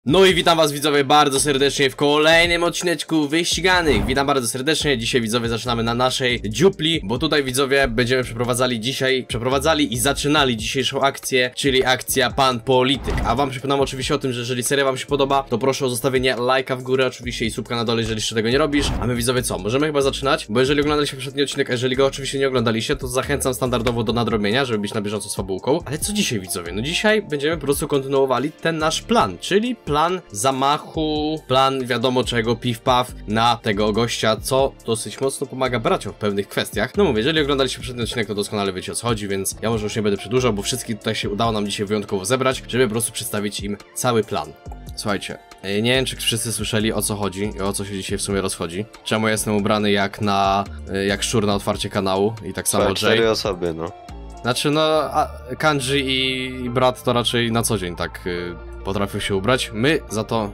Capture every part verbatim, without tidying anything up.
No i witam was widzowie bardzo serdecznie w kolejnym odcineczku Wyściganych. Witam bardzo serdecznie, dzisiaj widzowie zaczynamy na naszej dziupli, bo tutaj widzowie będziemy przeprowadzali dzisiaj, przeprowadzali i zaczynali dzisiejszą akcję, czyli akcja Pan Polityk. A wam przypominam oczywiście o tym, że jeżeli seria wam się podoba, to proszę o zostawienie lajka w górę oczywiście i subka na dole, jeżeli jeszcze tego nie robisz. A my widzowie co, możemy chyba zaczynać, bo jeżeli oglądaliście poprzedni odcinek, a jeżeli go oczywiście nie oglądaliście, to zachęcam standardowo do nadrobienia, żeby być na bieżąco z fabułką. Ale co dzisiaj widzowie? No dzisiaj będziemy po prostu kontynuowali ten nasz plan, czyli plan Plan zamachu, plan wiadomo czego, piw-paw na tego gościa, co dosyć mocno pomaga braciom w pewnych kwestiach. No mówię, jeżeli oglądaliście poprzedni odcinek, to doskonale wiecie o co chodzi, więc ja może już nie będę przedłużał, bo wszystkich tutaj się udało nam dzisiaj wyjątkowo zebrać, żeby po prostu przedstawić im cały plan. Słuchajcie, nie wiem czy wszyscy słyszeli o co chodzi i o co się dzisiaj w sumie rozchodzi. Czemu jestem ubrany jak na, jak szczur na otwarcie kanału i tak samo Jay. Cztery osoby, no. Znaczy no, a Kanji i, i brat to raczej na co dzień tak y, potrafią się ubrać. My za to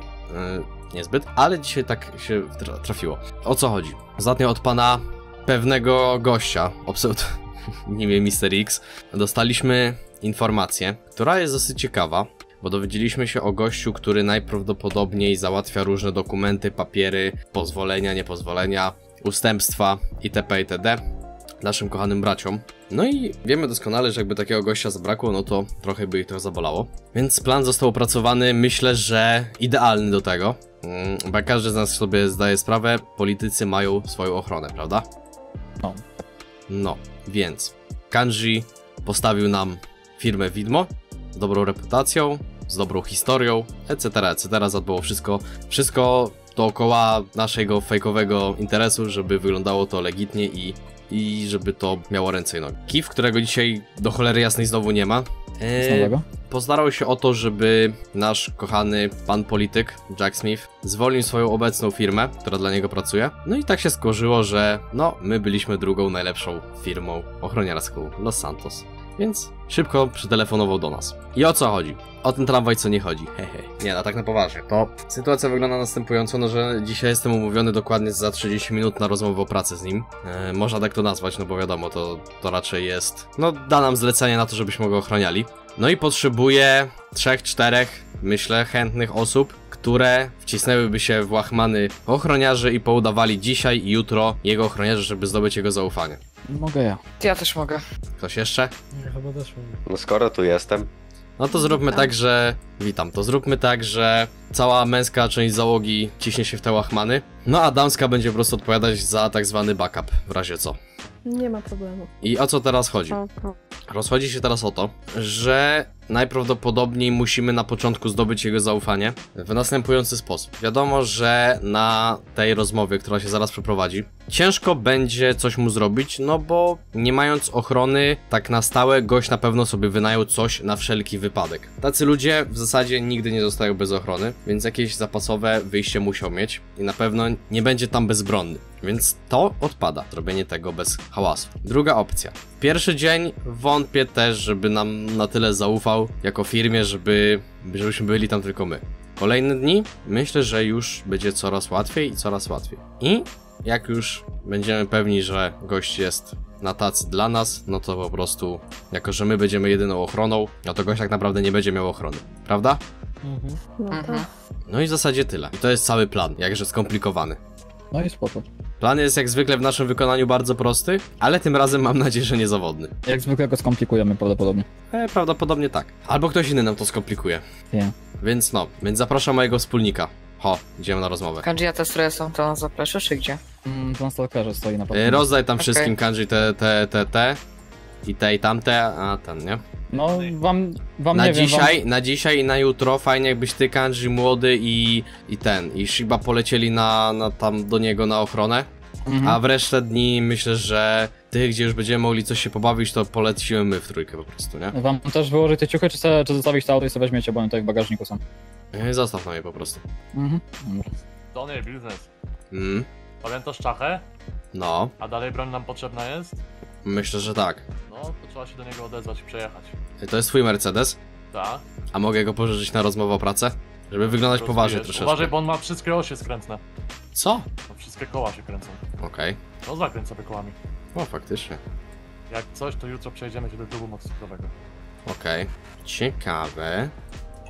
y, niezbyt, ale dzisiaj tak się trafiło. O co chodzi? Ostatnio od pana pewnego gościa, o pseudonimie mister X, dostaliśmy informację, która jest dosyć ciekawa, bo dowiedzieliśmy się o gościu, który najprawdopodobniej załatwia różne dokumenty, papiery, pozwolenia, niepozwolenia, ustępstwa itp. itd. naszym kochanym braciom. No i wiemy doskonale, że jakby takiego gościa zabrakło, no to trochę by ich to zabolało. Więc plan został opracowany, myślę, że idealny do tego. Bo jak każdy z nas sobie zdaje sprawę, politycy mają swoją ochronę, prawda? No. No, więc Kanji postawił nam firmę widmo z dobrą reputacją, z dobrą historią, etc, etc. Zadbało wszystko, wszystko dookoła naszego fejkowego interesu, żeby wyglądało to legitnie i i żeby to miało ręce i nogi. Kif, którego dzisiaj do cholery jasnej znowu nie ma, eee, postarał się o to, żeby nasz kochany pan polityk, Jack Smith, zwolnił swoją obecną firmę, która dla niego pracuje. No i tak się skończyło, że no, my byliśmy drugą najlepszą firmą ochroniarską Los Santos. Więc szybko przytelefonował do nas. I o co chodzi? O ten tramwaj co nie chodzi. Hehe. Nie, no tak na poważnie. To sytuacja wygląda następująco, no że dzisiaj jestem umówiony dokładnie za trzydzieści minut na rozmowę o pracę z nim. E, można tak to nazwać, no bo wiadomo, to, to raczej jest... No, da nam zlecenie na to, żebyśmy go ochroniali. No i potrzebuję trzech, czterech, myślę, chętnych osób, które wcisnęłyby się w łachmany ochroniarzy i poudawali dzisiaj i jutro jego ochroniarzy, żeby zdobyć jego zaufanie. Mogę ja. Ja też mogę. Ktoś jeszcze? Ja chyba też mogę. No skoro tu jestem. No to zróbmy tak, że... Witam, to zróbmy tak, że cała męska część załogi ciśnie się w te łachmany, no a damska będzie po prostu odpowiadać za tak zwany backup, w razie co. Nie ma problemu. I o co teraz chodzi? Rozchodzi się teraz o to, że najprawdopodobniej musimy na początku zdobyć jego zaufanie w następujący sposób. Wiadomo, że na tej rozmowie, która się zaraz przeprowadzi, ciężko będzie coś mu zrobić, no bo nie mając ochrony tak na stałe, gość na pewno sobie wynajął coś na wszelki wypadek. Tacy ludzie w zasadzie nigdy nie zostają bez ochrony, więc jakieś zapasowe wyjście musiał mieć i na pewno nie będzie tam bezbronny. Więc to odpada, zrobienie tego bez hałasu. Druga opcja. Pierwszy dzień wątpię też, żeby nam na tyle zaufał jako firmie, żeby, żebyśmy byli tam tylko my. Kolejne dni myślę, że już będzie coraz łatwiej i coraz łatwiej. I jak już będziemy pewni, że gość jest na tacy dla nas, no to po prostu, jako że my będziemy jedyną ochroną, no to gość tak naprawdę nie będzie miał ochrony. Prawda? Mhm. No tak. No i w zasadzie tyle. I to jest cały plan, jakże skomplikowany. No i spoko. Plan jest jak zwykle w naszym wykonaniu bardzo prosty, ale tym razem mam nadzieję, że niezawodny. Jak zwykle go skomplikujemy prawdopodobnie. E, prawdopodobnie tak. Albo ktoś inny nam to skomplikuje. Nie. Więc no, więc zapraszam mojego wspólnika. Ho, idziemy na rozmowę. Kanji, a te stroje są to na zapleczu, czy gdzie? Mm, to na stalkerze stoi na E, pewno. rozdaj tam Okej. wszystkim Kanji te, te, te, te i te i tamte, a ten, nie? No, wam, wam Na nie wiem, dzisiaj, wam... na dzisiaj i na jutro fajnie jakbyś ty, Kanji, młody i, i ten, i Shiba polecieli na, na tam do niego na ochronę. Mhm. A w resztę dni myślę, że tych, gdzie już będziemy mogli coś się pobawić, to polecimy my w trójkę po prostu, nie? Wam też wyłożyć te ciuchy, czy, se, czy zostawić to auto i sobie weźmiecie, bo one tutaj w bagażniku są. E, Zostaw na je po prostu. Mhm. Dobra. To nie biznes. Mm, Pamiętasz czachę? no, A dalej broń nam potrzebna jest? myślę, że tak. No, to trzeba się do niego odezwać i przejechać. E, To jest twój Mercedes? Tak. A mogę go pożyczyć na rozmowę o pracę? Żeby wyglądać poważnie Rozwijesz. troszeczkę. Uważaj, bo on ma wszystkie osie skrętne. Co? No, wszystkie koła się kręcą. Okej. No zakręć sobie kołami. O, faktycznie. Jak coś, to jutro przejdziemy się do klubu motocyklowego. Okej. Ciekawe.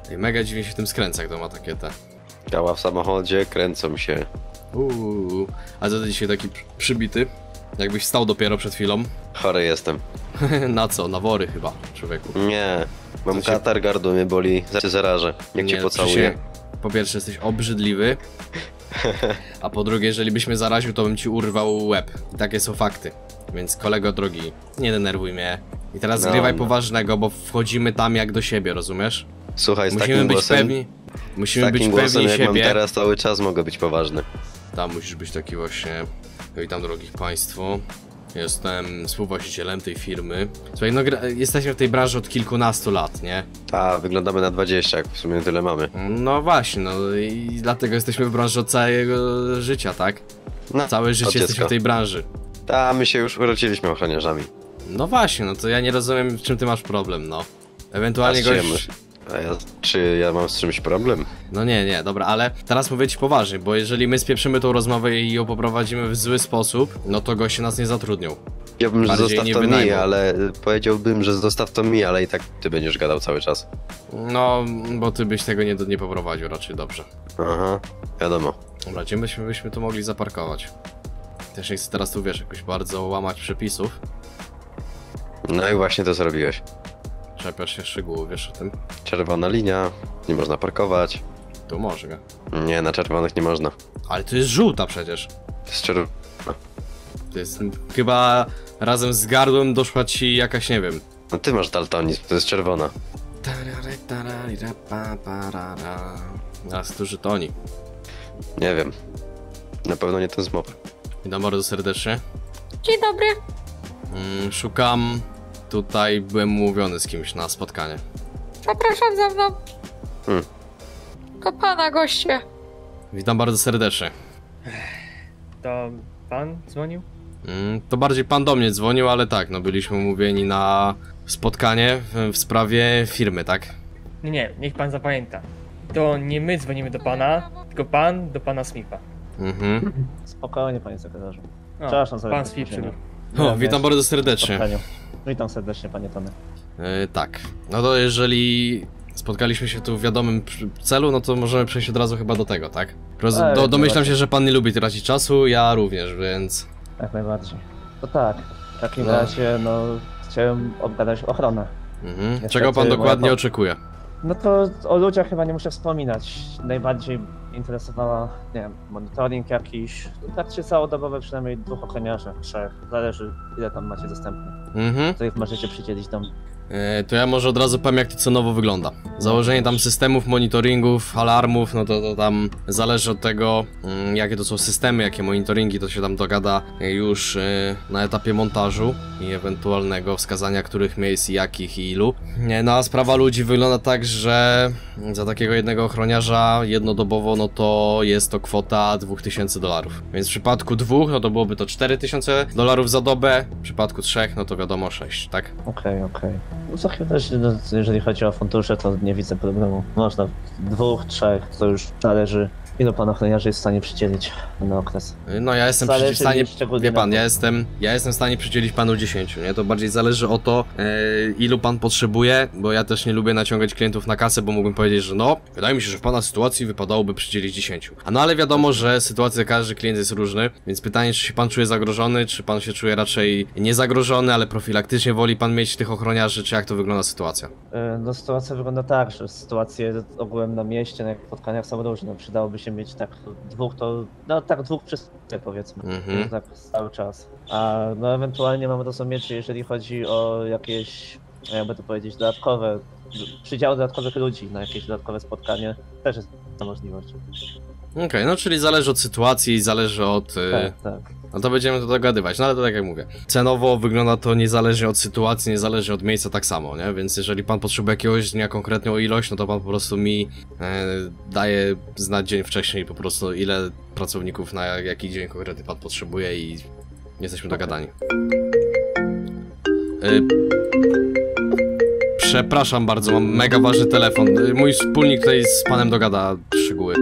Ej, mega dziwnie się w tym skręca, jak to ma takie te... Działa w samochodzie, kręcą się. Uuu. A co ty dzisiaj taki przy- przybity? Jakbyś wstał dopiero przed chwilą. Chory jestem. Na co? Na wory chyba, człowieku. Nie. Mam Co się- katar, gardło mnie boli. Zaraz cię zarażę. Niech cię pocałuję. Krzysiek, po pierwsze jesteś obrzydliwy, a po drugie, jeżeli byś mnie zaraził, to bym ci urwał łeb. I takie są fakty. Więc kolego drogi, nie denerwuj mnie. I teraz No, zgrywaj no. poważnego, bo wchodzimy tam jak do siebie, rozumiesz? Słuchaj, z Musimy takim być głosem, pewni. z Musimy być takim głosem pewni jak mam siebie. teraz cały czas mogę być poważny. Tam musisz być taki właśnie. Witam drogich państwo. Jestem współwłaścicielem tej firmy. Słuchaj, no gra- jesteśmy w tej branży od kilkunastu lat, nie? A, wyglądamy na dwadzieścia, jak w sumie tyle mamy. No właśnie, no i dlatego jesteśmy w branży od całego życia, tak? No, Całe życie od jesteśmy dziecka. w tej branży. Ta, my się już urodziliśmy ochroniarzami. No właśnie, no to ja nie rozumiem, w czym ty masz problem, no. A Ewentualnie z czym? gość... A ja, czy ja mam z czymś problem? No nie, nie, dobra, ale teraz mówię ci poważnie, bo jeżeli my spieprzymy tą rozmowę i ją poprowadzimy w zły sposób, no to goście nas nie zatrudnią. Ja bym, że Bardziej zostaw nie to mi, wynajmą. ale powiedziałbym, że zostaw to mi, ale i tak ty będziesz gadał cały czas. No, bo ty byś tego nie, nie poprowadził raczej dobrze. Aha, wiadomo. Dobra, gdzie byśmy, byśmy tu mogli zaparkować? Też nie chcę teraz tu, wiesz, jakoś bardzo łamać przepisów. No i właśnie to zrobiłeś. Czepiasz się szczegółów, wiesz o tym? Czerwona linia, nie można parkować. Tu może. Nie, na czerwonych nie można. Ale to jest żółta przecież. To jest czerw... To jest chyba razem z gardłem doszła ci jakaś, nie wiem. No ty masz daltonizm, to jest czerwona. Teraz którzy to oni. Nie wiem. Na pewno nie ten zmop. Witam bardzo serdecznie. Dzień dobry. Mm, szukam. Tutaj byłem umówiony z kimś na spotkanie. Zapraszam za mną. Hmm. Do pana goście. Witam bardzo serdecznie. To pan dzwonił? Mm, to bardziej pan do mnie dzwonił, ale tak, no byliśmy umówieni na spotkanie w, w sprawie firmy, tak? Nie, nie, niech pan zapamięta. To nie my dzwonimy do pana, tylko pan do pana Smitha. Mhm. Spokojnie, panie sekretarzu. O, Przepraszam za pan jakieś Smith spóźnienie. przybył. O, witam bardzo serdecznie. Spotkaniu. Witam serdecznie, panie Tony. Yy, tak, no to jeżeli spotkaliśmy się tu w wiadomym przy- celu, no to możemy przejść od razu chyba do tego, tak? Roz, Tak, do, domyślam właśnie. się, że pan nie lubi tracić czasu, ja również, więc... Jak najbardziej. To tak, w takim No. razie, no, chciałem obgadać ochronę. Mhm. Niestety Czego pan moja dokładnie po- oczekuje? No to o ludziach chyba nie muszę wspominać. Najbardziej interesowała, nie wiem, monitoring jakiś. Tak się całodobowe przynajmniej dwóch ochroniarzy, trzech. Zależy, ile tam macie dostępnych. Mhm. Których możecie przydzielić do mnie. E, to ja może od razu powiem, jak to cenowo wygląda. Założenie tam systemów, monitoringów, alarmów, no to, to tam zależy od tego, mm, jakie to są systemy, jakie monitoringi, to się tam dogada już e, na etapie montażu i ewentualnego wskazania, których miejsc, jakich i ilu. Nie, no a sprawa ludzi wygląda tak, że za takiego jednego ochroniarza jednodobowo, no to jest to kwota dwa tysiące dolarów. Więc w przypadku dwóch, no to byłoby to cztery tysiące dolarów za dobę, w przypadku trzech, no to wiadomo sześć, tak? Okej, okej. No za chwilę, no, jeżeli chodzi o fundusze, to nie widzę problemu. Można dwóch, trzech, to już zależy, ilu pan ochroniarzy jest w stanie przydzielić na okres. No ja jestem Zależy przecież w stanie, mi szczególnie wie pan, na ja to. jestem, ja jestem w stanie przydzielić panu dziesięciu, nie? To bardziej zależy o to, e, ilu pan potrzebuje, bo ja też nie lubię naciągać klientów na kasę, bo mógłbym powiedzieć, że no, wydaje mi się, że w pana sytuacji wypadałoby przydzielić dziesięciu. A no ale wiadomo, że sytuacja, każdy klient jest różny, więc pytanie, czy się pan czuje zagrożony, czy pan się czuje raczej niezagrożony, ale profilaktycznie woli pan mieć tych ochroniarzy, czy jak to wygląda sytuacja? Yy, No sytuacja wygląda tak, że sytuacje ogółem na mieście, na spotkaniach są różne. Przydałoby się mieć tak dwóch, to no tak dwóch przez powiedzmy, Mhm. tak cały czas. A no ewentualnie mamy rozumieć, że jeżeli chodzi o jakieś, jakby to powiedzieć, dodatkowe, przydział dodatkowych ludzi na jakieś dodatkowe spotkanie, też jest ta możliwość. Okej, no czyli zależy od sytuacji i zależy od... y, Tak, tak. No to będziemy to dogadywać, no ale to tak jak mówię. Cenowo wygląda to niezależnie od sytuacji, niezależnie od miejsca tak samo, nie? Więc jeżeli pan potrzebuje jakiegoś dnia konkretną ilość, no to pan po prostu mi e, daje znać dzień wcześniej po prostu ile pracowników na jaki dzień konkretny pan potrzebuje i jesteśmy dogadani. E, przepraszam bardzo, mam mega ważny telefon. E, Mój wspólnik tutaj z panem dogada szczegóły.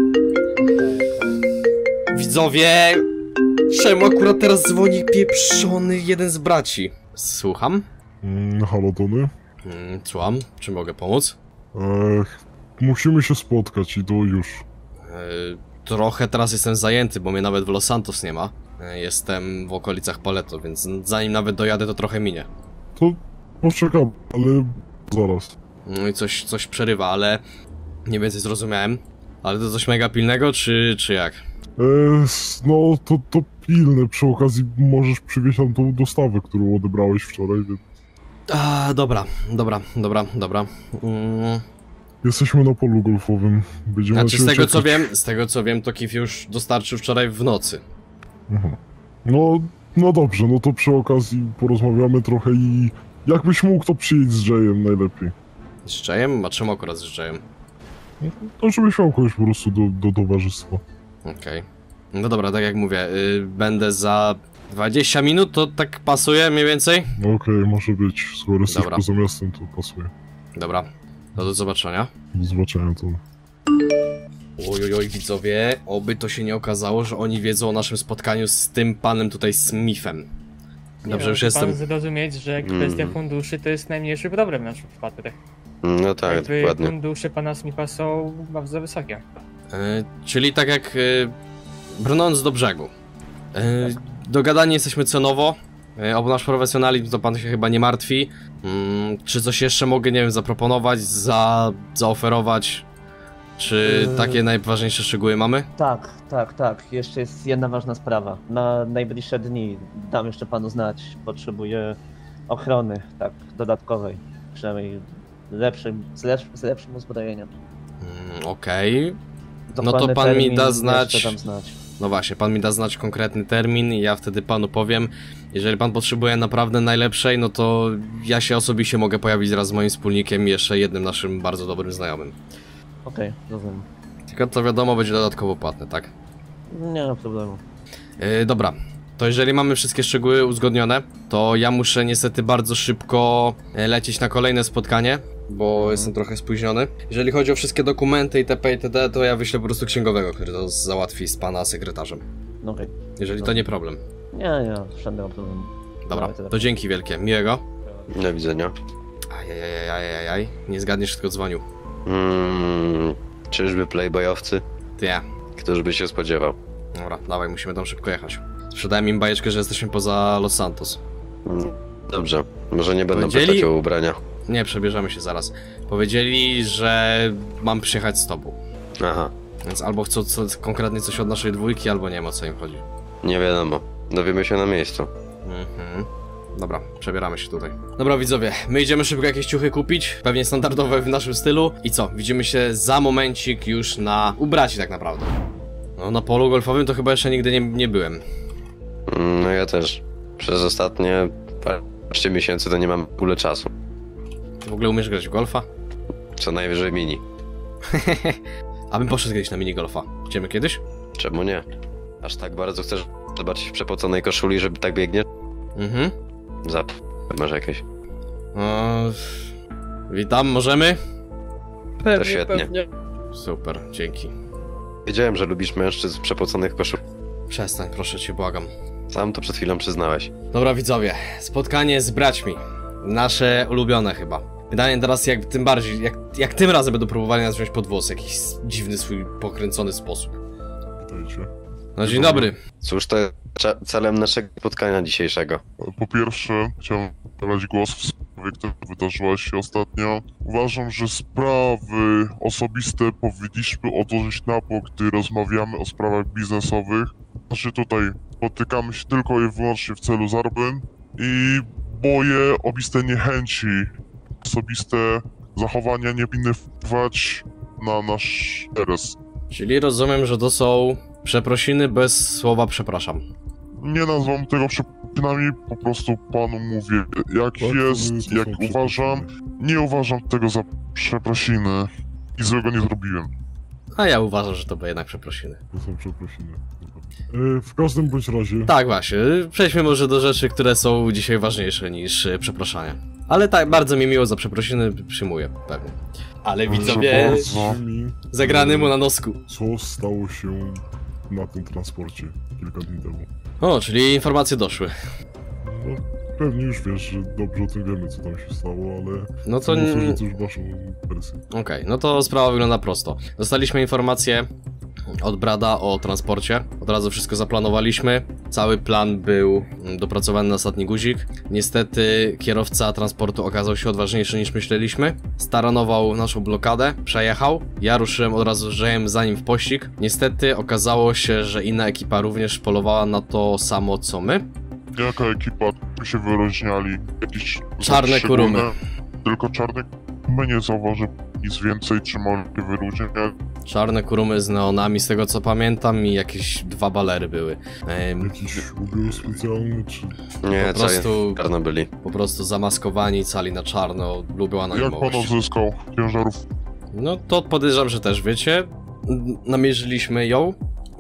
Widzowie! Czemu akurat teraz dzwoni pieprzony jeden z braci? Słucham? Mm, halo Tony? Mm, słucham, czy mogę pomóc? Ech, musimy się spotkać i to już. Yy, trochę teraz jestem zajęty, bo mnie nawet w Los Santos nie ma. Yy, jestem w okolicach Paleto, więc zanim nawet dojadę, to trochę minie. To poczekam, ale zaraz. No i coś, coś przerywa, ale nie więcej zrozumiałem. Ale to coś mega pilnego, czy, czy jak? E, no to, to pilne, przy okazji możesz przywieźć nam tą dostawę, którą odebrałeś wczoraj, więc... A, dobra, dobra, dobra, dobra. Mm. Jesteśmy na polu golfowym. Będziemy Znaczy, na z ciebie tego co czekać. wiem, z tego co wiem, to Kif już dostarczył wczoraj w nocy. Mhm. No, no dobrze, no to przy okazji porozmawiamy trochę i... Jakbyś mógł, to przyjedź z Jayem najlepiej. Z Jayem? A czemu akurat z Jayem? No, żebyś miał kogoś po prostu do, do towarzystwa. Okej. Okay. No dobra, tak jak mówię, yy, będę za dwadzieścia minut, to tak pasuje mniej więcej? Okej, okay, może być. Skoro jesteś Dobra. poza miastem, to pasuje. Dobra, no do zobaczenia. Do zobaczenia, to... Ojojoj, widzowie, oby to się nie okazało, że oni wiedzą o naszym spotkaniu z tym panem tutaj Smithem. Dobrze, Nie, już no, jestem. Pan zrozumieć, że kwestia Mm. funduszy to jest najmniejszy problem w naszym przypadku. No tak, Jakby dokładnie. fundusze pana Smitha są bardzo wysokie. Yy, czyli tak jak yy, brnąc do brzegu. Yy, dogadani jesteśmy cenowo. Yy, o nasz profesjonalizm to pan się chyba nie martwi. Yy, czy coś jeszcze mogę, nie wiem, zaproponować, za, zaoferować? Czy Yy. takie najważniejsze szczegóły mamy? Tak, tak, tak. Jeszcze jest jedna ważna sprawa. Na najbliższe dni dam jeszcze panu znać. Potrzebuję ochrony, tak, dodatkowej. Przynajmniej lepszym, z, lepsz, z lepszym uzbrojeniem. Yy, Okej. No to Dokładny pan mi termin da znać. jeszcze dam znać. No właśnie, pan mi da znać konkretny termin i ja wtedy panu powiem. Jeżeli pan potrzebuje naprawdę najlepszej, no to ja się osobiście mogę pojawić wraz z moim wspólnikiem i jeszcze jednym naszym bardzo dobrym znajomym. Okej, okay, rozumiem. Tylko to wiadomo, będzie dodatkowo płatne, tak? Nie ma problemu. Yy, dobra, to jeżeli mamy wszystkie szczegóły uzgodnione, to ja muszę niestety bardzo szybko e, lecieć na kolejne spotkanie, bo Mhm. jestem trochę spóźniony. Jeżeli chodzi o wszystkie dokumenty itp. itd., to ja wyślę po prostu księgowego, który to załatwi z pana sekretarzem. Okej. Jeżeli to nie problem. Nie, nie, żadnego problemu. Dobra, Dawaj, tyle. to dzięki wielkie, miłego. Do widzenia. Ajajajajajaj, nie zgadniesz, kto dzwonił. Mm, czyżby playboyowcy? Ty ja. Któż by się spodziewał? Dobra, dawaj, musimy tam szybko jechać. Sprzedałem im bajeczkę, że jesteśmy poza Los Santos. Mm, dobrze, może nie będą Powiedzieli- pytać o ubrania. Nie, przebierzemy się zaraz. Powiedzieli, że mam przyjechać z tobą. Aha, Więc albo chcą co, konkretnie coś od naszej dwójki, albo nie wiem, o co im chodzi. nie wiadomo. Dowiemy się na miejscu. Mhm. Dobra, przebieramy się tutaj. Dobra, widzowie, my idziemy szybko jakieś ciuchy kupić, pewnie standardowe w naszym stylu. I co, widzimy się za momencik już na ubraci tak naprawdę. No, na polu golfowym to chyba jeszcze nigdy nie, nie byłem. Mm, no ja też. Przez ostatnie parę miesięcy to nie mam pulę czasu. Ty w ogóle umiesz grać w golfa? Co najwyżej mini. Abym poszedł kiedyś na minigolfa. Idziemy kiedyś? Czemu nie? Aż tak bardzo chcesz zobaczyć w przepoconej koszuli, żeby tak biegnie? Mhm. Zap... masz jakieś. O, witam, możemy? To świetnie. Super, dzięki. Wiedziałem, że lubisz mężczyzn w przepoconych koszul. Przestań, proszę cię, błagam. Sam to przed chwilą przyznałeś. Dobra, widzowie, spotkanie z braćmi. Nasze ulubione chyba. Pytanie teraz, jak tym bardziej, jak, jak tym razem będą próbowali nas wziąć pod włos w jakiś dziwny swój pokręcony sposób. Witajcie. No, dzień dobry. Cóż to jest cze- celem naszego spotkania dzisiejszego? Po pierwsze, chciałem zabrać głos w sprawie, która wydarzyła się ostatnio. Uważam, że sprawy osobiste powinniśmy odłożyć na bok, gdy rozmawiamy o sprawach biznesowych. Znaczy tutaj spotykamy się tylko i wyłącznie w celu zarobyn i moje osobiste niechęci, osobiste zachowania nie powinny wpływać na nasz interes. Czyli rozumiem, że to są przeprosiny bez słowa przepraszam. Nie nazwam tego przeproszinami, po prostu panu mówię, jak jest, jak uważam. Nie uważam tego za przeprosiny i złego nie zrobiłem. A ja uważam, że to były jednak przeprosiny. To są przeprosiny. W każdym bądź razie... Tak właśnie, przejdźmy może do rzeczy, które są dzisiaj ważniejsze niż e, przeproszenia. Ale tak, bardzo mi miło za przeprosiny, przyjmuję, pewnie. Ale widzowie, Bardzo mi, zagrany mu na nosku. co stało się na tym transporcie kilka dni temu. O, czyli informacje doszły. No, pewnie już wiesz, że dobrze o tym wiemy, co tam się stało, ale... No to... Muszę, nie- że to już waszą wersję. Okej, no to sprawa wygląda prosto. Dostaliśmy informację od Brada o transporcie. Od razu wszystko zaplanowaliśmy. Cały plan był dopracowany na ostatni guzik. Niestety kierowca transportu okazał się odważniejszy niż myśleliśmy. Staranował naszą blokadę, przejechał. Ja ruszyłem od razu, żyłem za nim w pościg. Niestety okazało się, że inna ekipa również polowała na to samo co my. Jaka ekipa? My się wyróżniali. Jakieś... Czarne szczególne- kurumy. Tylko czarne kurumy, nie zauważy nic więcej, czy może się wyróżniać. Czarne kurumy z neonami, z tego co pamiętam, i jakieś dwa balery były. Ehm, Jakiś ubiór specjalny, czy... Nie, Po co prostu- czarno byli. po prostu zamaskowani, cali na czarno, lubią Jak pan anonimowość. odzyskał ciężarów? No to podejrzewam, że też wiecie. Namierzyliśmy ją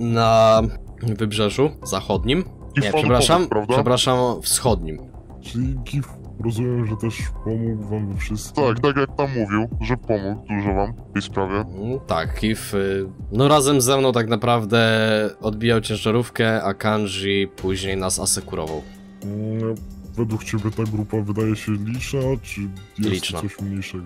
na wybrzeżu zachodnim. Kif Nie, panu przepraszam, pomógł, prawda? przepraszam, wschodnim. Czyli Kif, rozumiem, że też pomógł wam we wszystkim? Tak, tak jak tam mówił, że pomógł dużo wam w tej sprawie. Mm, Tak, Kif, y, no razem ze mną tak naprawdę odbijał ciężarówkę, a Kanji później nas asekurował. Mm, Według ciebie ta grupa wydaje się liczna, czy jest Liczna. coś mniejszego?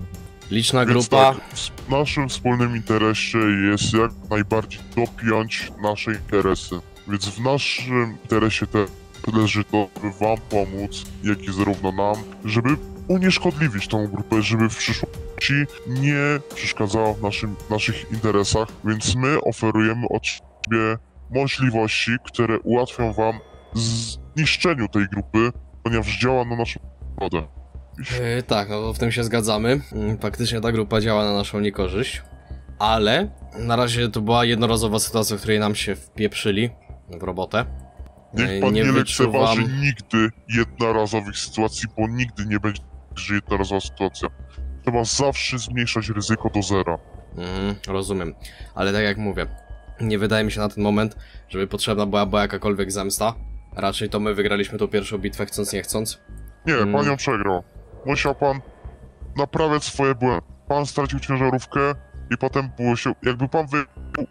Liczna Więc grupa, tak, w naszym wspólnym interesie jest jak najbardziej dopiąć nasze interesy. Więc w naszym interesie te leży to, by wam pomóc, jak i zarówno nam, żeby unieszkodliwić tą grupę, żeby w przyszłości nie przeszkadzała w naszym, naszych interesach. Więc my oferujemy od siebie możliwości, które ułatwią wam zniszczeniu tej grupy, ponieważ działa na naszą szkodę. Yy, tak, no to w tym się zgadzamy. Yy, Faktycznie ta grupa działa na naszą niekorzyść. Ale na razie to była jednorazowa sytuacja, w której nam się wpieprzyli w robotę. Yy, Niech pan nie, wyczuwam- lekceważy nigdy jednorazowych sytuacji, bo nigdy nie będzie że jednorazowa sytuacja. Trzeba zawsze zmniejszać ryzyko do zera. Mhm, rozumiem. Ale tak jak mówię, nie wydaje mi się na ten moment, żeby potrzebna była, była jakakolwiek zemsta. Raczej to my wygraliśmy tą pierwszą bitwę chcąc nie chcąc. Nie, Mm. pan ją przegrał. Musiał pan naprawiać swoje błędy. Pan stracił ciężarówkę i potem było się... Jakby pan wy...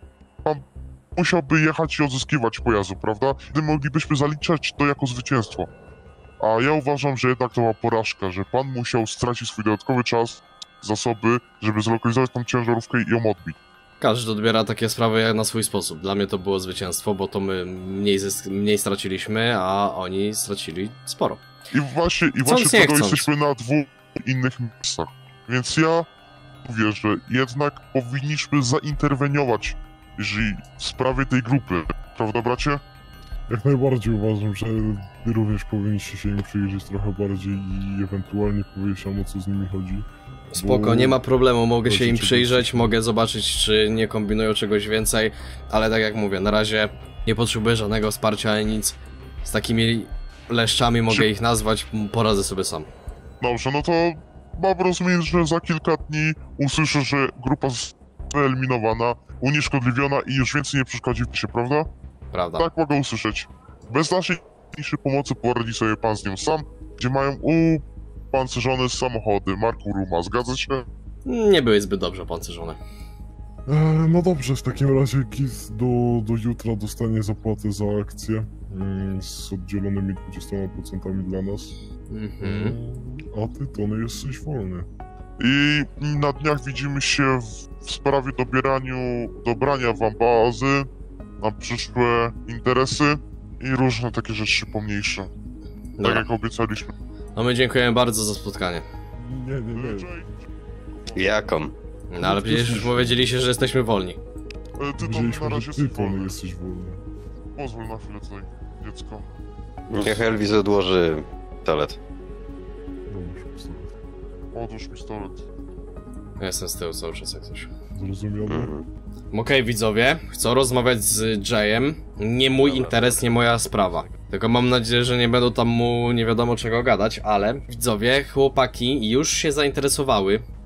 Pan musiałby jechać i odzyskiwać pojazdu, prawda? Wtedy moglibyśmy zaliczać to jako zwycięstwo. A ja uważam, że jednak to była porażka, że pan musiał stracić swój dodatkowy czas, zasoby, żeby zlokalizować tą ciężarówkę i ją odbić. Każdy odbiera takie sprawy na swój sposób. Dla mnie to było zwycięstwo, bo to my mniej, zysk- mniej straciliśmy, a oni stracili sporo. I właśnie, i Chcąc, właśnie nie tego chcąc. jesteśmy na dwóch innych miejscach. Więc ja mówię, że jednak powinniśmy zainterweniować, jeżeli w sprawie tej grupy, prawda bracie? Jak najbardziej uważam, że wy również powinniście się im przyjrzeć trochę bardziej i ewentualnie powiedzieć nam, o co z nimi chodzi. Spoko, Bo- nie ma problemu, mogę się Chodzi im ci- przyjrzeć, mogę zobaczyć, czy nie kombinują czegoś więcej, ale tak jak mówię, na razie nie potrzebuję żadnego wsparcia ani nic. Z takimi leszczami mogę Czy- ich nazwać, m, poradzę sobie sam. Dobrze, no to mam rozumieć, że za kilka dni usłyszę, że grupa została wyeliminowana, unieszkodliwiona i już więcej nie przeszkodzi się, prawda? Prawda. Tak mogę usłyszeć. Bez naszej mniejszej pomocy poradzi sobie pan z nią sam, gdzie mają upancerzone samochody marku Ruma, zgadza się? Nie były zbyt dobrze opancerzone. E, no dobrze, w takim razie Kis do, do jutra dostanie zapłatę za akcję mm, z oddzielonymi dwudziestoma procentami dla nas. Mhm. A ty, Tony, jesteś wolny. I na dniach widzimy się w, w sprawie dobieraniu, dobrania wam bazy na przyszłe interesy i różne takie rzeczy pomniejsze. Tak Dobra. jak obiecaliśmy. No my dziękujemy bardzo za spotkanie. Nie, nie, nie. Jaką? No ale przecież już powiedzieliście, że jesteśmy wolni. E, Ty to na Widzieliśmy, razie że jesteś ty, Tony, wolny. jesteś wolny. Pozwól na chwilę tutaj, dziecko. Niech Elvis odłoży toalet. Dobrze, pistolet. Odłóż pistolet. Ja jestem z tyłu cały czas jak coś. Zrozumiane? Mhm. Okej, widzowie, chcę rozmawiać z Jayem. Nie mój interes, nie moja sprawa. Tylko mam nadzieję, że nie będą tam mu nie wiadomo czego gadać, ale widzowie, chłopaki już się zainteresowały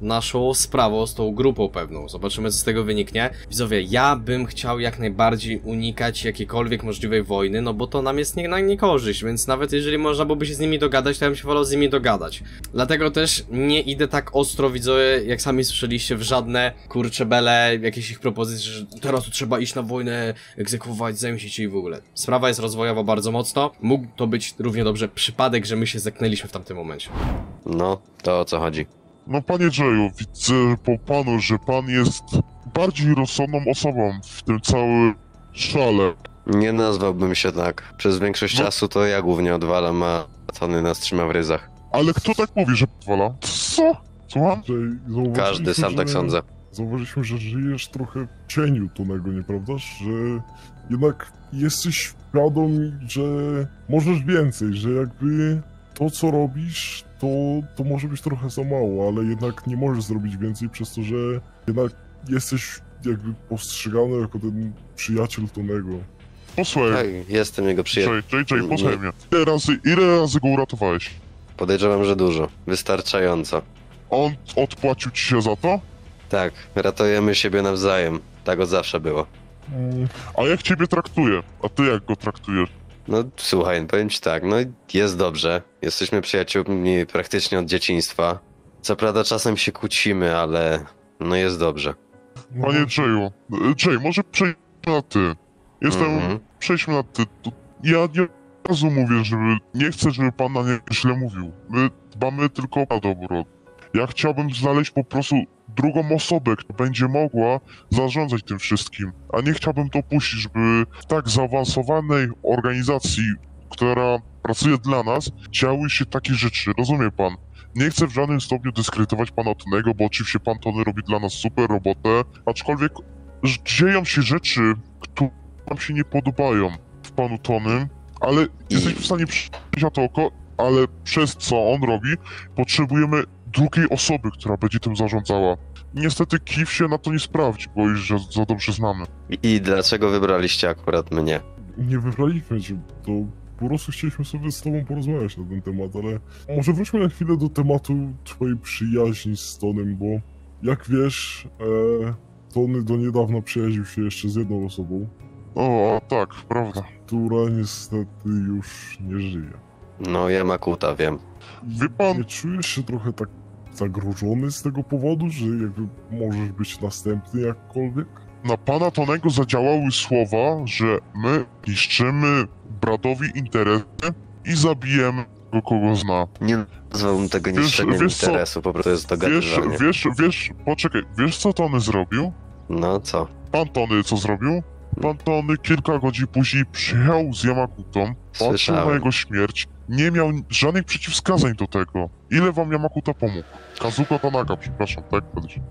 naszą sprawą, z tą grupą pewną. Zobaczymy, co z tego wyniknie. Widzowie, ja bym chciał jak najbardziej unikać jakiejkolwiek możliwej wojny, no bo to nam jest nie, na niekorzyść, więc nawet jeżeli można byłoby się z nimi dogadać, to ja bym się wolał z nimi dogadać. Dlatego też nie idę tak ostro, widzowie, jak sami słyszeliście, w żadne kurcze bele, jakieś ich propozycje, że teraz tu trzeba iść na wojnę, egzekwować, zemścić i w ogóle. Sprawa jest rozwojowa bardzo mocno. Mógł to być równie dobrze przypadek, że my się zeknęliśmy w tamtym momencie. No, to o co chodzi? No panie Jayu, widzę po panu, że pan jest bardziej rozsądną osobą w tym całym szale. Nie nazwałbym się tak. Przez większość No. czasu to ja głównie odwalam, a Tony nas trzyma w ryzach. Ale kto tak mówi, że wala? Co? Słucham? Że zauważyliśmy, Każdy sam że, tak sądzę. Zauważyliśmy, że żyjesz trochę w cieniu Tonego, nieprawdaż? Że jednak jesteś świadomy, że możesz więcej, że jakby to, co robisz, to, to może być trochę za mało, ale jednak nie możesz zrobić więcej przez to, że jednak jesteś jakby postrzegany jako ten przyjaciel Tonego. Posłuchaj, Tak, jestem jego przyjacielem. Jay, Jay, Jay, posłuchaj mnie. Ile razy, ile razy go uratowałeś? Podejrzewam, że dużo. Wystarczająco. On odpłacił ci się za to? Tak, ratujemy siebie nawzajem. Tak od zawsze było. Mm, A jak ciebie traktuje? A ty jak go traktujesz? No słuchaj, powiem ci tak, no jest dobrze. Jesteśmy przyjaciółmi praktycznie od dzieciństwa. Co prawda czasem się kłócimy, ale no jest dobrze. no, Panie Jayu, Jay, może przejdźmy na ty. Jestem... Mhm. Przejdźmy na ty. To ja nie od razu mówię, żeby... Nie chcę, żeby pan na nie źle mówił. My dbamy tylko o dobro. Ja chciałbym znaleźć po prostu drugą osobę, która będzie mogła zarządzać tym wszystkim. A nie chciałbym to puścić, żeby w tak zaawansowanej organizacji, która pracuje dla nas, działy się takie rzeczy. Rozumie pan? Nie chcę w żadnym stopniu dyskredytować pana Tonego, bo oczywiście pan Tony robi dla nas super robotę, aczkolwiek dzieją się rzeczy, które nam się nie podobają w panu Tonym, ale jesteśmy w stanie przyjść na to oko, ale przez co on robi, potrzebujemy drugiej osoby, która będzie tym zarządzała. Niestety Kif się na to nie sprawdzi, bo już za, za dobrze znamy. I dlaczego wybraliście akurat mnie? nie wybraliśmy cię, to po prostu chcieliśmy sobie z tobą porozmawiać na ten temat, ale może wróćmy na chwilę do tematu twojej przyjaźni z Tonym, bo jak wiesz, e, Tony do niedawna przyjaźnił się jeszcze z jedną osobą, O, a tak, prawda. która niestety już nie żyje. No, Yamakuta, wiem. Wie pan- Nie czujesz się trochę tak zagrożony z tego powodu, że jakby możesz być następny jakkolwiek? Na pana Tonego zadziałały słowa, że my niszczymy bratowi interesy i zabijemy go, kogo zna. Nie nazwałbym tego Wiesz- niszczeniem wiesz co? interesu, po prostu jest Wiesz, dogadywanie. wiesz, wiesz, poczekaj, wiesz co Tony zrobił? No co? Pan Tony co zrobił? Pan Tony kilka godzin później przyjechał z Yamakutą, patrzył na Słyszałem. jego śmierć, nie miał żadnych przeciwwskazań do tego. Ile wam Yamakuta pomógł? Kazuko Tanaka, przepraszam, tak?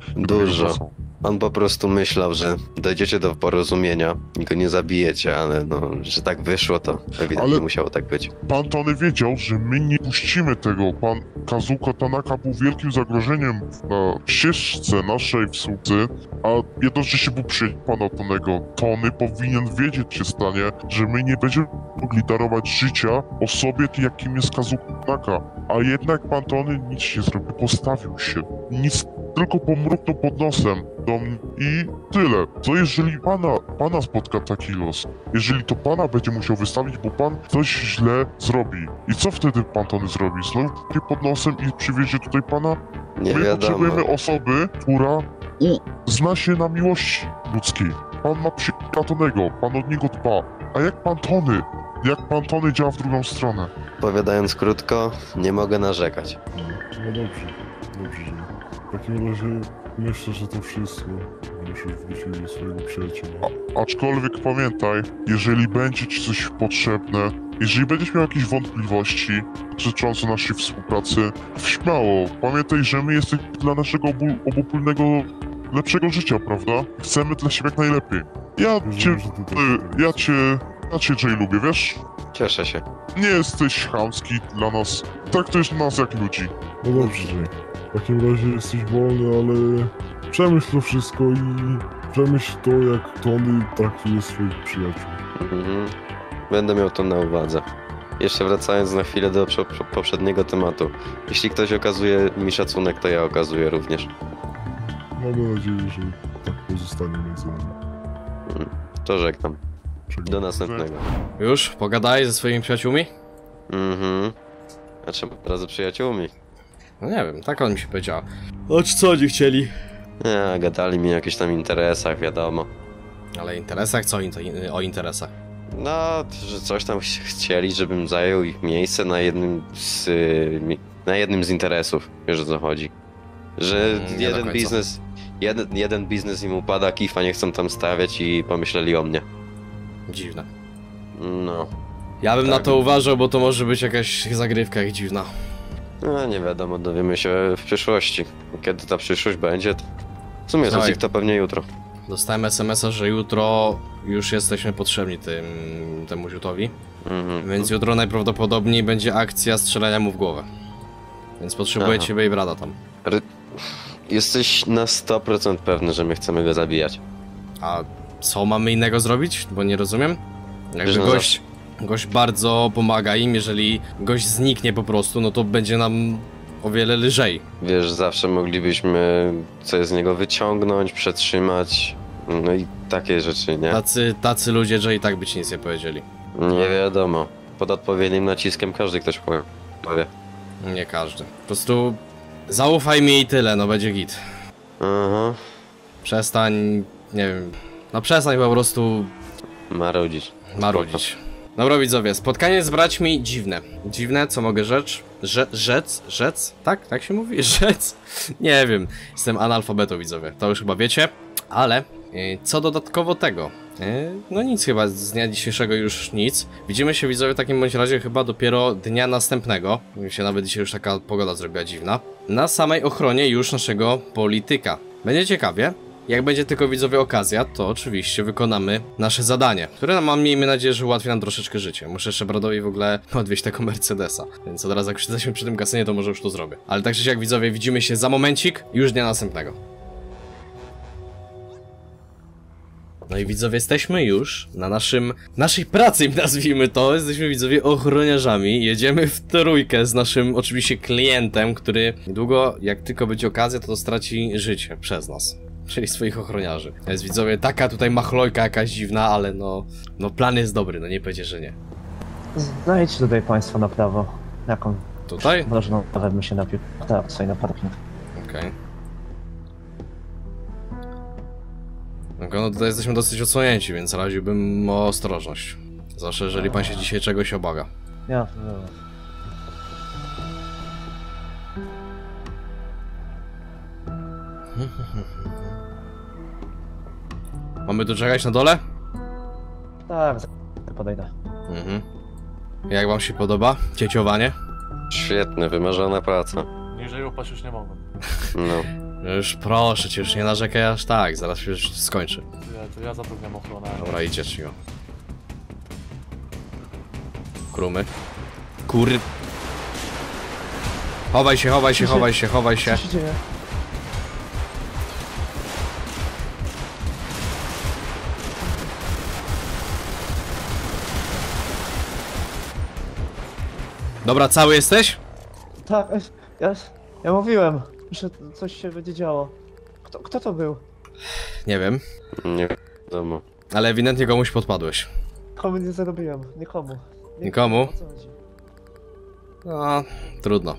Dużo. On po prostu myślał, że dojdziecie do porozumienia i go nie zabijecie, ale no, że tak wyszło, to ewidentnie Ale- musiało tak być. Pan Tony wiedział, że my nie puścimy tego. Pan Kazuko Tanaka był wielkim zagrożeniem na ścieżce naszej współpracy, a jednocześnie był przyjacielem pana Tonego. Tony powinien wiedzieć się stanie, że my nie będziemy mogli darować życia osobie, jakim jest Kazuko Tanaka. A jednak pan Tony nic nie zrobił, postawił się. Nic, tylko pomruknął pod nosem do mnie i tyle. Co jeżeli pana, pana spotka taki los? Jeżeli to pana będzie musiał wystawić, bo pan coś źle zrobi. I co wtedy pan Tony zrobi? Znowu się pod nosem i przywiezie tutaj pana? Nie My wiadomo. potrzebujemy osoby, która u, zna się na miłości ludzkiej. Pan ma przyjaciela Tonego, pan od niego dba. A jak pan Tony? Jak pan Tony działa w drugą stronę? Powiadając krótko, nie mogę narzekać. No dobrze, dobrze, że w takim razie myślę, że to wszystko. Muszę wrócić do swojego przyjaciela. Aczkolwiek pamiętaj, jeżeli będzie ci coś potrzebne, jeżeli będziesz miał jakieś wątpliwości dotyczące naszej współpracy, śmiało, pamiętaj, że my jesteśmy dla naszego obu, obopólnego lepszego życia, prawda? Chcemy dla siebie jak najlepiej. Ja cię, Wierzę, że ty też y, tak ja cię, ja cię Jay lubię, wiesz? Cieszę się. Nie jesteś chamski dla nas, traktujesz nas jak ludzi. No dobrze, że w takim razie jesteś wolny, ale przemyśl to wszystko i przemyśl to, jak Tony traktuje swoich przyjaciół. Mhm. Będę miał to na uwadze. jeszcze wracając na chwilę do przo- przo- poprzedniego tematu. Jeśli ktoś okazuje mi szacunek, to ja okazuję również. Mamy nadzieję, że tak pozostanie między nami. To żegnam. Czego? Do następnego. Już? Pogadaj ze swoimi przyjaciółmi? Mhm. A czemu teraz z przyjaciółmi? No nie wiem, tak on mi się powiedział. Choć co oni chcieli? Nie, gadali mi o jakichś tam interesach, wiadomo. Ale interesach? Co in- o interesach? No, że coś tam ch- chcieli, żebym zajął ich miejsce na jednym z, y, mi- na jednym z interesów. Wiesz, o co chodzi. Że Mm, nie do jeden końca. biznes, jeden, jeden biznes im upada, kifa nie chcą tam stawiać i pomyśleli o mnie. Dziwne. No, Ja bym Tak. na to uważał, bo to może być jakaś zagrywka ich dziwna. no nie wiadomo, dowiemy się w przyszłości. Kiedy ta przyszłość będzie, to w sumie Słuchaj. Zuzik to pewnie jutro. Dostałem es em es a, że jutro już jesteśmy potrzebni tym, temu ziutowi. Mhm. Więc jutro najprawdopodobniej będzie akcja strzelania mu w głowę. Więc potrzebuję Aha. ciebie i brata tam. Ry- Jesteś na sto procent pewny, że my chcemy go zabijać. A co mamy innego zrobić? Bo nie rozumiem. Jakby Wiesz, no gość, gość bardzo pomaga im, jeżeli gość zniknie po prostu, no to będzie nam o wiele lżej. Wiesz, zawsze moglibyśmy coś z niego wyciągnąć, przetrzymać, no i takie rzeczy, nie? Tacy, tacy ludzie, że i tak by ci nic nie powiedzieli. Nie wiadomo. Pod odpowiednim naciskiem każdy ktoś powie. powie. Nie każdy. Po prostu zaufaj mi i tyle, no będzie git. Aha, Przestań, nie wiem, no przestań po prostu marudzić. marudzić. Dobra widzowie, spotkanie z braćmi dziwne. Dziwne, co mogę rzecz? Rze rzec? Rzec? Tak? Tak się mówi? Rzec? Nie wiem. Jestem analfabetą widzowie, to już chyba wiecie. Ale yy, co dodatkowo tego? Yy, no nic chyba, z dnia dzisiejszego już nic. Widzimy się widzowie w takim bądź razie chyba dopiero dnia następnego. Mi się nawet dzisiaj już taka pogoda zrobiła dziwna. Na samej ochronie już naszego polityka. Będzie ciekawie. Jak będzie tylko widzowie okazja, to oczywiście wykonamy nasze zadanie, które mam, miejmy nadzieję, że ułatwi nam troszeczkę życie. Muszę jeszcze Bradowi w ogóle odwieźć tego Mercedesa, więc od razu jak już jesteśmy przy tym kasynie, to może już to zrobię. Ale tak czy siak widzowie, widzimy się za momencik, już dnia następnego. No i widzowie, jesteśmy już na naszym, naszej pracy, nazwijmy to, jesteśmy widzowie ochroniarzami, jedziemy w trójkę z naszym oczywiście klientem, który niedługo, jak tylko będzie okazja, to, to straci życie przez nas. Czyli swoich ochroniarzy. Jest widzowie taka tutaj machlojka jakaś dziwna, ale no, no plan jest dobry, no nie będzie, że nie. Znajdź tutaj państwo na prawo. Jaką? Tutaj? Mrożną kawę bym się napił. Tak, tutaj na parking. Okej. Okay. No tutaj jesteśmy dosyć odsłonięci, więc radziłbym o ostrożność. Zwłaszcza jeżeli pan się dzisiaj czegoś obawia. Ja, no. Mamy tu czekać na dole? Tak, za- podejdę. Mhm. Jak wam się podoba? Cieciowanie? Świetnie, wymarzona praca. Niżej upaść już nie mogłem. No. Już proszę cię, już nie narzekaj aż tak, zaraz się już skończy. Ja, to ja zatrudniam ochronę. Dobra, idzie Cio. Krumy. Kur... Chowaj się, chowaj się, chowaj się, chowaj się. Co się dzieje? Dobra, cały jesteś? Tak, ja, ja mówiłem, że coś się będzie działo. Kto, kto to był? Nie wiem, Nie wiadomo. ale ewidentnie komuś podpadłeś. Komu nie zarobiłem, nikomu. Nie- Nikomu? O co chodzi? No, trudno.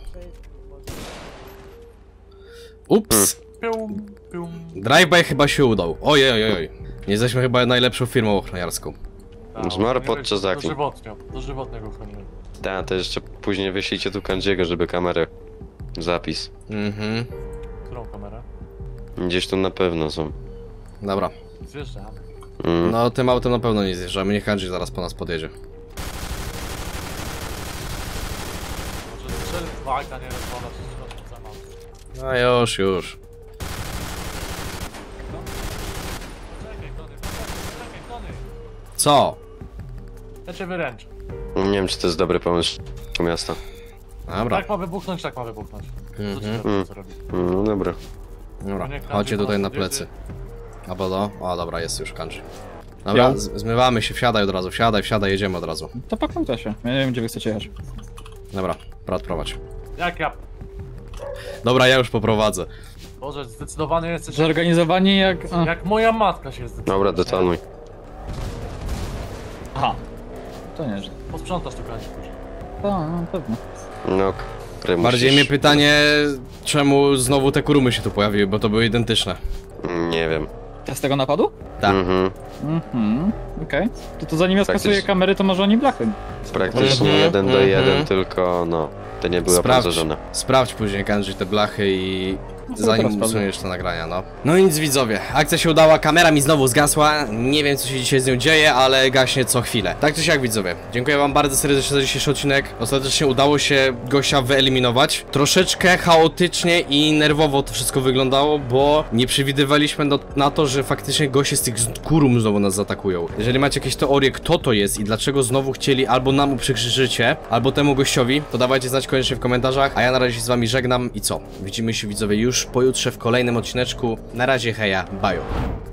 Ups! Pium, pium. Drive-by chyba się udał. Ojej, ojej, ojej. Nie jesteśmy chyba najlepszą firmą ochroniarską. A, Zmarł nie podczas wiem, akcji. Dożywotnio, dożywotnio go chroniłem. Tak, to jeszcze później wyślijcie tu Kandziego, żeby kamerę... Zapis. Mhm. Którą kamerę? Gdzieś tu na pewno są. Dobra. Zjeżdżamy. Mm. No, tym autem na pewno nie zjeżdżamy. Niech Andrzej zaraz po nas podjedzie. Może strzel walka nie rozwala, czy coś tam mam. No już, już. Czekaj, Tony, czekaj, Tony. Co? Ja cię wyręczę. Nie wiem, czy to jest dobry pomysł do miasta. Dobra. Tak ma wybuchnąć, tak ma wybuchnąć. Co ci Mhm. robi, co robi? No dobra. Dobra. Nie, Andrzej Chodźcie po tutaj nas na plecy. podjedzie. Albo do... O, dobra, jest już Kanji. Dobra, Jo. z- zmywamy się, wsiadaj od razu, wsiadaj, wsiadaj, jedziemy od razu. To pakujcie się. Ja nie wiem, gdzie wy chcecie jechać. Dobra, brat prowadź. Jak ja... Dobra, ja już poprowadzę. Boże, zdecydowany jesteś Zorganizowani jak... A. jak moja matka się zdecydowała. Dobra, detonuj. Aha. To nie, że... Posprzątasz tu kącik później. To, no pewno. No, który Bardziej musisz... mnie pytanie, czemu znowu te kurumy się tu pojawiły, bo to były identyczne. Nie wiem. Z tego napadu? Tak. Mhm. Mhm, okej. To, to zanim ja skasuję Praktycznie. kamery, to może oni blachy. Praktycznie Mhm, jeden do mhm. jeden, tylko no, to nie były Sprawdź, opancerzone. sprawdź później, Kanji, te blachy i No, to teraz zanim sprawdzę. usuniesz te nagrania, no. No i nic, widzowie, akcja się udała, kamera mi znowu zgasła, nie wiem co się dzisiaj z nią dzieje, ale gaśnie co chwilę. Tak czy siak, widzowie, dziękuję wam bardzo serdecznie za dzisiejszy odcinek, ostatecznie udało się gościa wyeliminować. Troszeczkę chaotycznie i nerwowo to wszystko wyglądało, bo nie przewidywaliśmy do, na to, że faktycznie goście z tych kurum znowu nas zaatakują. Jeżeli macie jakieś teorie, kto to jest i dlaczego znowu chcieli albo nam uprzykrzyć życie, albo temu gościowi, to dawajcie znać koniecznie w komentarzach, a ja na razie się z wami żegnam i co? Widzimy się, widzowie, już pojutrze w kolejnym odcineczku. Na razie, heja, bye.